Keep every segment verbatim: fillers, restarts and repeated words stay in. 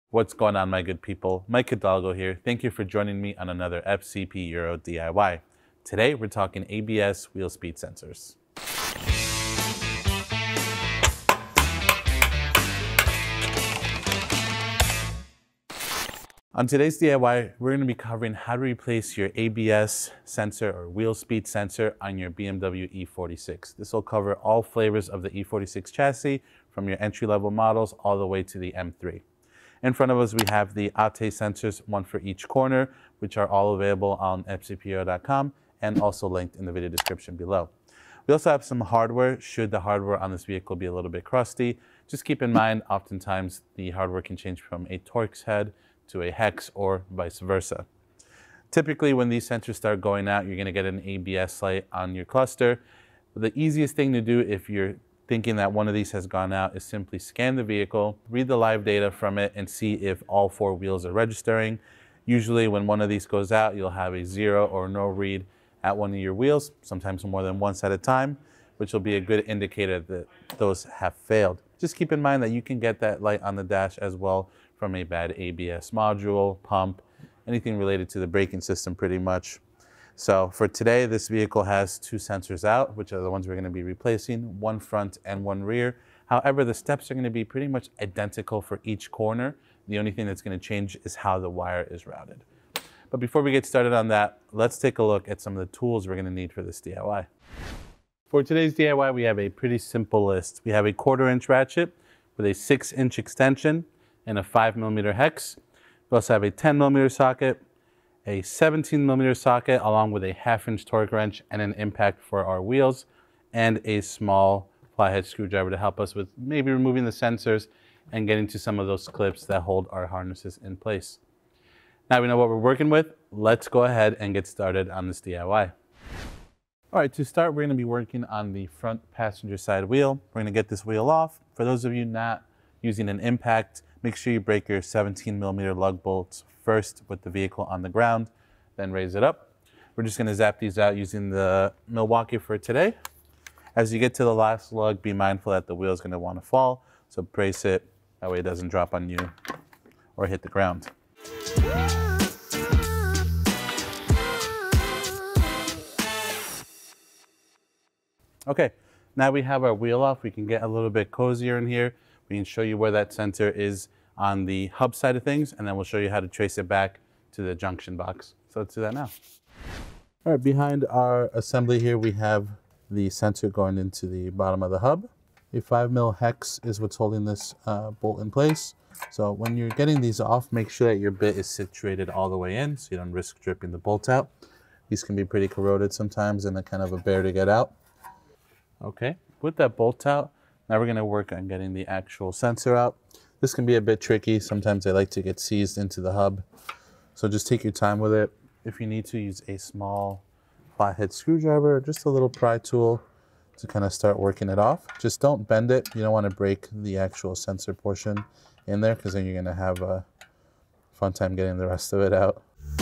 What's going on, my good people? Mike Hidalgo here. Thank you for joining me on another F C P Euro D I Y. Today we're talking A B S wheel speed sensors. On today's D I Y, we're going to be covering how to replace your A B S sensor or wheel speed sensor on your B M W E forty-six. This will cover all flavors of the E forty-six chassis, from your entry-level models all the way to the M three. In front of us, we have the A T E sensors, one for each corner, which are all available on F C P euro dot com and also linked in the video description below. We also have some hardware, should the hardware on this vehicle be a little bit crusty. Just keep in mind, oftentimes the hardware can change from a Torx head to a hex or vice versa. Typically, when these sensors start going out, you're going to get an A B S light on your cluster. The easiest thing to do if you're thinking that one of these has gone out is simply scan the vehicle, read the live data from it, and see if all four wheels are registering. Usually when one of these goes out, you'll have a zero or no read at one of your wheels, sometimes more than once at a time, which will be a good indicator that those have failed. Just keep in mind that you can get that light on the dash as well from a bad A B S module, pump, anything related to the braking system pretty much. So for today, this vehicle has two sensors out, which are the ones we're going to be replacing, one front and one rear. However, the steps are going to be pretty much identical for each corner. The only thing that's going to change is how the wire is routed. But before we get started on that, let's take a look at some of the tools we're going to need for this D I Y. For today's D I Y, we have a pretty simple list. We have a quarter inch ratchet with a six inch extension and a five millimeter hex. We also have a ten millimeter socket, a seventeen millimeter socket along with a half inch torque wrench and an impact for our wheels, and a small flathead screwdriver to help us with maybe removing the sensors and getting to some of those clips that hold our harnesses in place. Now we know what we're working with, let's go ahead and get started on this D I Y. All right, to start, we're going to be working on the front passenger side wheel. We're going to get this wheel off. For those of you not using an impact, make sure you break your seventeen millimeter lug bolts first with the vehicle on the ground, then raise it up. We're just going to zap these out using the Milwaukee for today. As you get to the last lug, be mindful that the wheel is going to want to fall, so brace it, that way it doesn't drop on you or hit the ground. Okay, now we have our wheel off, we can get a little bit cozier in here. We can show you where that sensor is on the hub side of things, and then we'll show you how to trace it back to the junction box. So let's do that now. All right, behind our assembly here, we have the sensor going into the bottom of the hub. A five mil hex is what's holding this uh, bolt in place. So when you're getting these off, make sure that your bit is situated all the way in so you don't risk dripping the bolt out. These can be pretty corroded sometimes and they're kind of a bear to get out. Okay, with that bolt out, now we're going to work on getting the actual sensor out. This can be a bit tricky. Sometimes they like to get seized into the hub. So just take your time with it. If you need to, use a small flathead screwdriver or just a little pry tool to kind of start working it off. Just don't bend it. You don't want to break the actual sensor portion in there because then you're going to have a fun time getting the rest of it out.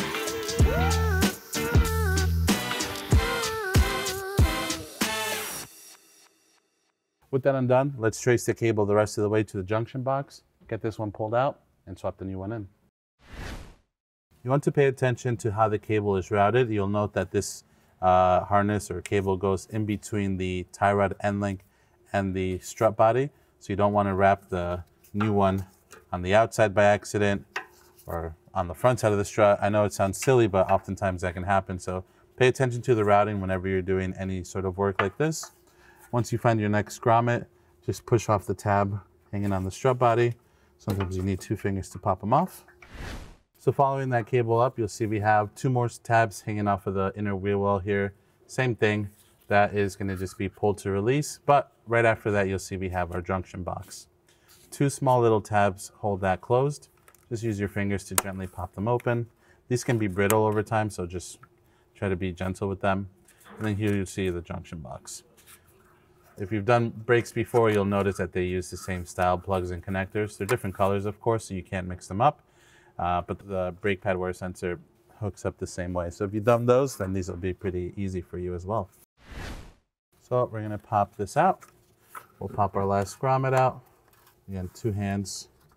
With that undone, let's trace the cable the rest of the way to the junction box, get this one pulled out, and swap the new one in. You want to pay attention to how the cable is routed. You'll note that this uh, harness or cable goes in between the tie rod end link and the strut body, so you don't want to wrap the new one on the outside by accident or on the front side of the strut. I know it sounds silly, but oftentimes that can happen, so pay attention to the routing whenever you're doing any sort of work like this. Once you find your next grommet, just push off the tab hanging on the strut body. Sometimes you need two fingers to pop them off. So following that cable up, you'll see we have two more tabs hanging off of the inner wheel well here. Same thing, that is going to just be pulled to release, but right after that you'll see we have our junction box. Two small little tabs hold that closed. Just use your fingers to gently pop them open. These can be brittle over time, so just try to be gentle with them. And then here you'll see the junction box. If you've done brakes before, you'll notice that they use the same style plugs and connectors. They're different colors, of course, so you can't mix them up. Uh, but the brake pad wear sensor hooks up the same way. So if you've done those, then these will be pretty easy for you as well. So we're going to pop this out. We'll pop our last grommet out. Again, two hands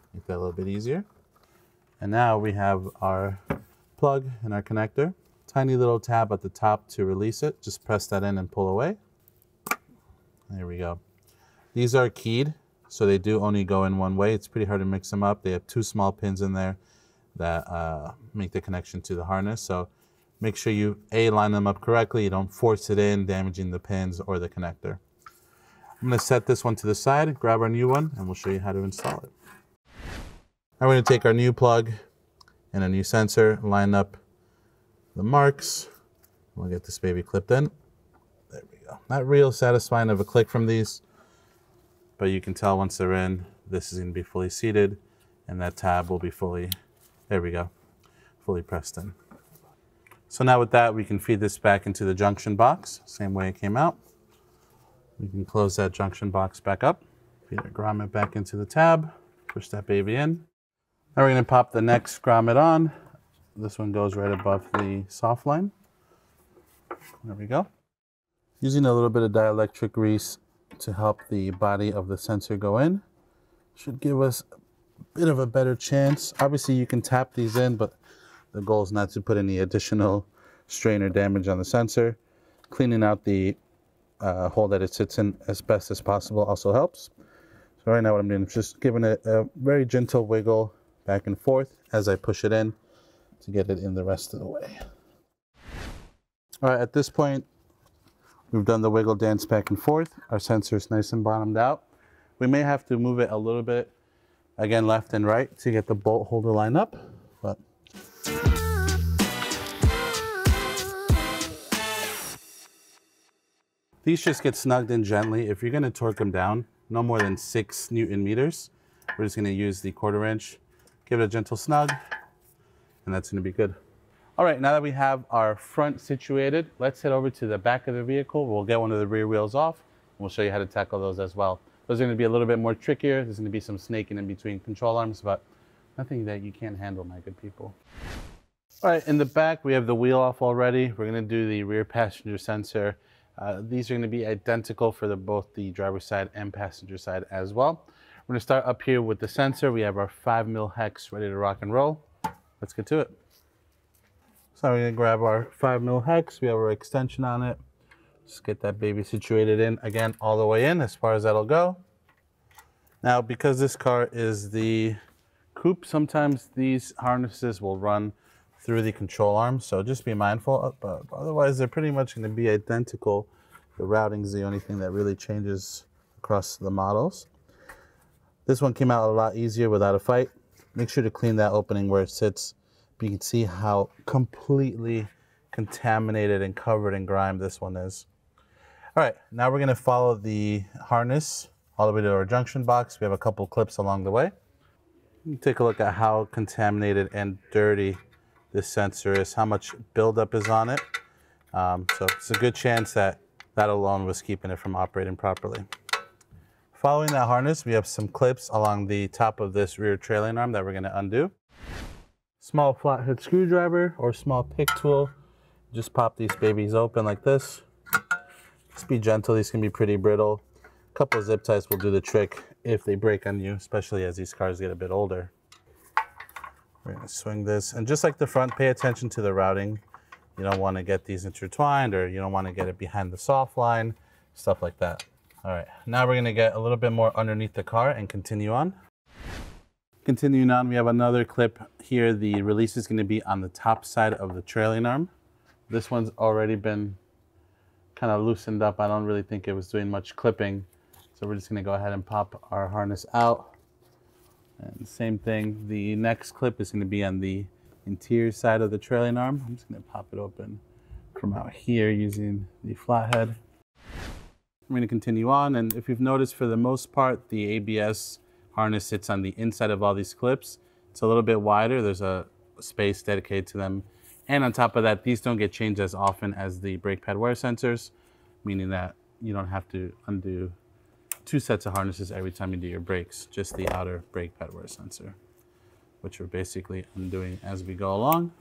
Make that a little bit easier. And now we have our plug and our connector. Tiny little tab at the top to release it. Just press that in and pull away. There we go. These are keyed, so they do only go in one way. It's pretty hard to mix them up. They have two small pins in there that uh, make the connection to the harness. So make sure you, A, line them up correctly. You don't force it in, damaging the pins or the connector. I'm gonna set this one to the side, grab our new one, and we'll show you how to install it. Now we're gonna take our new plug and a new sensor, line up the marks. We'll get this baby clipped in. There we go. Not real satisfying of a click from these, but you can tell once they're in, this is gonna be fully seated, and that tab will be fully, there we go, fully pressed in. So now with that, we can feed this back into the junction box, same way it came out. We can close that junction box back up, feed our grommet back into the tab, push that baby in. Now we're gonna pop the next grommet on. This one goes right above the soft line. There we go. Using a little bit of dielectric grease to help the body of the sensor go in should give us a bit of a better chance. Obviously you can tap these in, but the goal is not to put any additional strain or damage on the sensor. Cleaning out the uh, hole that it sits in as best as possible also helps. So right now what I'm doing is just giving it a very gentle wiggle back and forth as I push it in to get it in the rest of the way. All right, at this point, we've done the wiggle dance back and forth. Our sensor is nice and bottomed out. We may have to move it a little bit, again, left and right to get the bolt holder line up, but these just get snugged in gently. If you're gonna torque them down, no more than six Newton meters. We're just gonna use the quarter inch, give it a gentle snug, and that's gonna be good. All right, now that we have our front situated, let's head over to the back of the vehicle. We'll get one of the rear wheels off, and we'll show you how to tackle those as well. Those are gonna be a little bit more trickier. There's gonna be some snaking in between control arms, but nothing that you can't handle, my good people. All right, in the back, we have the wheel off already. We're gonna do the rear passenger sensor. Uh, these are gonna be identical for the, both the driver's side and passenger side as well. We're gonna start up here with the sensor. We have our five mil hex ready to rock and roll. Let's get to it. So we're gonna grab our five mil hex. We have our extension on it. Just get that baby situated in, again, all the way in as far as that'll go. Now, because this car is the coupe, sometimes these harnesses will run through the control arm, so just be mindful of, but otherwise they're pretty much gonna be identical. The routing is the only thing that really changes across the models. This one came out a lot easier without a fight. Make sure to clean that opening where it sits. You can see how completely contaminated and covered in grime this one is. All right, now we're gonna follow the harness all the way to our junction box. We have a couple clips along the way. Take a look at how contaminated and dirty this sensor is, how much buildup is on it. Um, so it's a good chance that that alone was keeping it from operating properly. Following that harness, we have some clips along the top of this rear trailing arm that we're gonna undo. Small flathead screwdriver or small pick tool. Just pop these babies open like this. Just be gentle, these can be pretty brittle. A couple of zip ties will do the trick if they break on you, especially as these cars get a bit older. We're gonna swing this, and just like the front, pay attention to the routing. You don't wanna get these intertwined, or you don't wanna get it behind the soft line, stuff like that. All right, now we're gonna get a little bit more underneath the car and continue on. Continuing on, we have another clip here. The release is gonna be on the top side of the trailing arm. This one's already been kind of loosened up. I don't really think it was doing much clipping. So we're just gonna go ahead and pop our harness out. And same thing, the next clip is gonna be on the interior side of the trailing arm. I'm just gonna pop it open from out here using the flathead. I'm gonna continue on, and if you've noticed, for the most part, the A B S harness sits on the inside of all these clips. It's a little bit wider. There's a space dedicated to them. And on top of that, these don't get changed as often as the brake pad wear sensors, meaning that you don't have to undo two sets of harnesses every time you do your brakes, just the outer brake pad wear sensor, which we're basically undoing as we go along.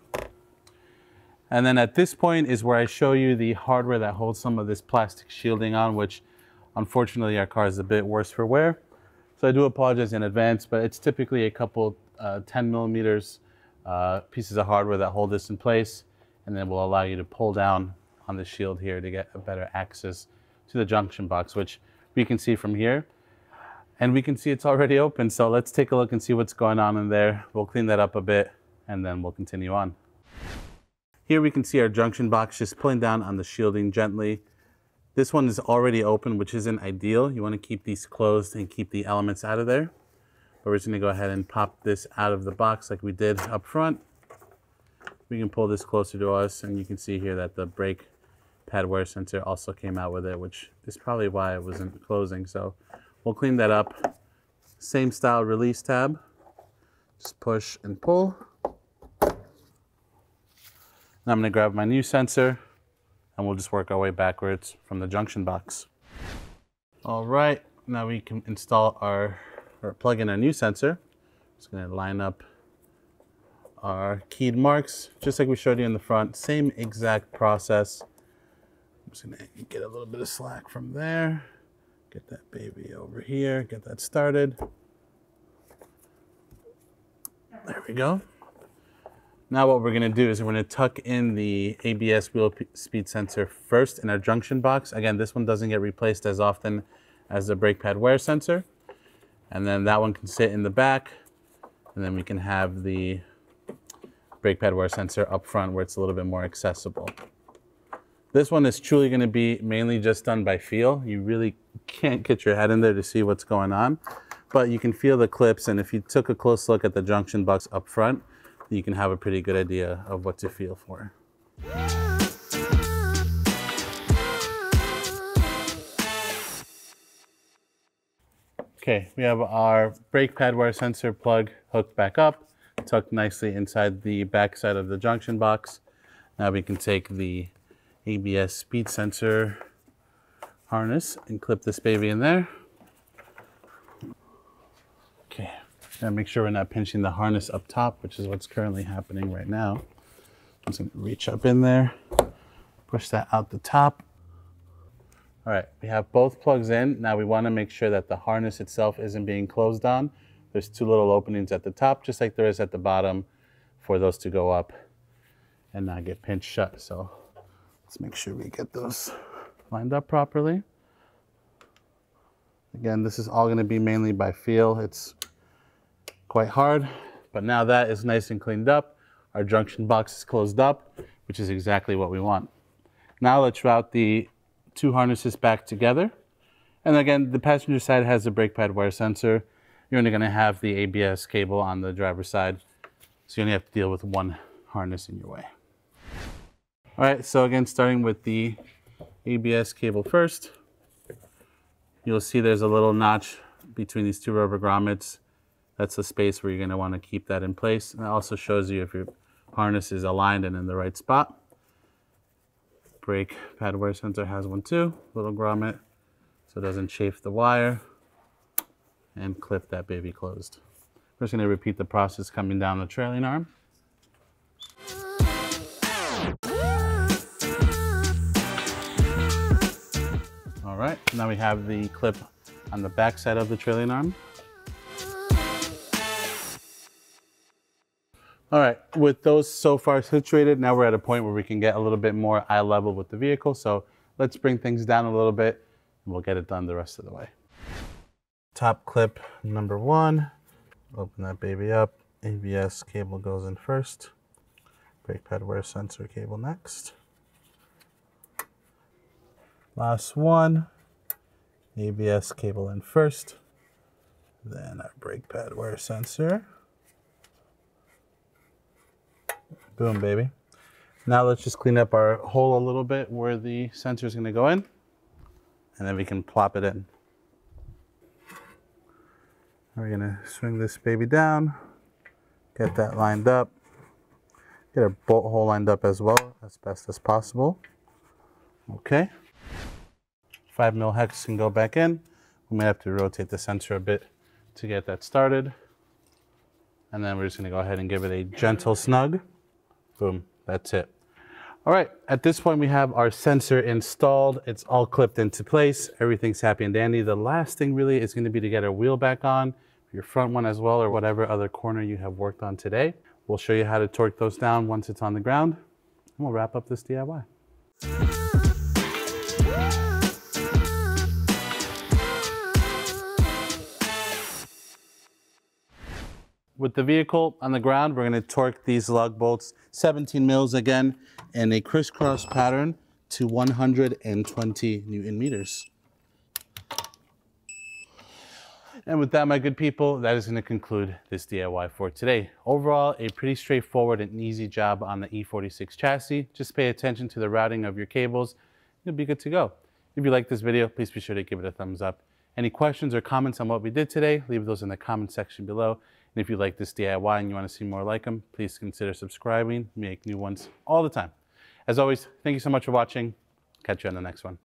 And then at this point is where I show you the hardware that holds some of this plastic shielding on, which unfortunately our car is a bit worse for wear. So I do apologize in advance, but it's typically a couple uh, ten millimeters uh, pieces of hardware that hold this in place, and then will allow you to pull down on the shield here to get a better access to the junction box, which we can see from here. And we can see it's already open, so let's take a look and see what's going on in there. We'll clean that up a bit, and then we'll continue on. Here we can see our junction box just pulling down on the shielding gently. This one is already open, which isn't ideal. You want to keep these closed and keep the elements out of there. But we're just going to go ahead and pop this out of the box like we did up front. We can pull this closer to us, and you can see here that the brake pad wear sensor also came out with it, which is probably why it wasn't closing. So we'll clean that up. Same style release tab. Just push and pull. Now I'm going to grab my new sensor, and we'll just work our way backwards from the junction box. All right, now we can install our, or plug in our new sensor. Just gonna line up our keyed marks, just like we showed you in the front. Same exact process. I'm just gonna get a little bit of slack from there. Get that baby over here, get that started. There we go. Now what we're gonna do is we're gonna tuck in the A B S wheel speed sensor first in our junction box. Again, this one doesn't get replaced as often as the brake pad wear sensor. And then that one can sit in the back, and then we can have the brake pad wear sensor up front where it's a little bit more accessible. This one is truly gonna be mainly just done by feel. You really can't get your head in there to see what's going on, but you can feel the clips, and if you took a close look at the junction box up front, you can have a pretty good idea of what to feel for. Okay, we have our brake pad wear sensor plug hooked back up, tucked nicely inside the back side of the junction box. Now we can take the A B S speed sensor harness and clip this baby in there. Okay. And make sure we're not pinching the harness up top, which is what's currently happening right now. I'm just gonna reach up in there, push that out the top. All right, we have both plugs in. Now we wanna make sure that the harness itself isn't being closed on. There's two little openings at the top, just like there is at the bottom, for those to go up and not get pinched shut. So let's make sure we get those lined up properly. Again, this is all gonna be mainly by feel. It's quite hard, but now that is nice and cleaned up. Our junction box is closed up, which is exactly what we want. Now let's route the two harnesses back together. And again, the passenger side has the brake pad wear sensor. You're only gonna have the A B S cable on the driver's side, so you only have to deal with one harness in your way. All right, so again, starting with the A B S cable first, you'll see there's a little notch between these two rubber grommets. That's the space where you're going to want to keep that in place. And it also shows you if your harness is aligned and in the right spot. Brake pad wear sensor has one too, little grommet, so it doesn't chafe the wire. And clip that baby closed. We're just going to repeat the process coming down the trailing arm. All right, now we have the clip on the back side of the trailing arm. All right, with those so far situated, now we're at a point where we can get a little bit more eye level with the vehicle. So let's bring things down a little bit and we'll get it done the rest of the way. Top clip number one, open that baby up. A B S cable goes in first. Brake pad wear sensor cable next. Last one, A B S cable in first. Then our brake pad wear sensor. Boom, baby. Now let's just clean up our hole a little bit where the sensor is going to go in, and then we can plop it in. We're going to swing this baby down, get that lined up, get our bolt hole lined up as well, as best as possible. Okay. Five mil hex can go back in. We may have to rotate the sensor a bit to get that started. And then we're just going to go ahead and give it a gentle snug. Boom, that's it. All right, at this point we have our sensor installed. It's all clipped into place. Everything's happy and dandy. The last thing really is going to be to get our wheel back on, your front one as well, or whatever other corner you have worked on today. We'll show you how to torque those down once it's on the ground, and we'll wrap up this D I Y. With the vehicle on the ground, we're going to torque these lug bolts seventeen mils again in a crisscross pattern to one hundred twenty Newton meters. And with that, my good people, that is going to conclude this D I Y for today. Overall, a pretty straightforward and easy job on the E forty-six chassis. Just pay attention to the routing of your cables. You'll be good to go. If you like this video, please be sure to give it a thumbs up. Any questions or comments on what we did today, leave those in the comment section below. And if you like this D I Y and you want to see more like them, please consider subscribing. We make new ones all the time. As always, thank you so much for watching. Catch you on the next one.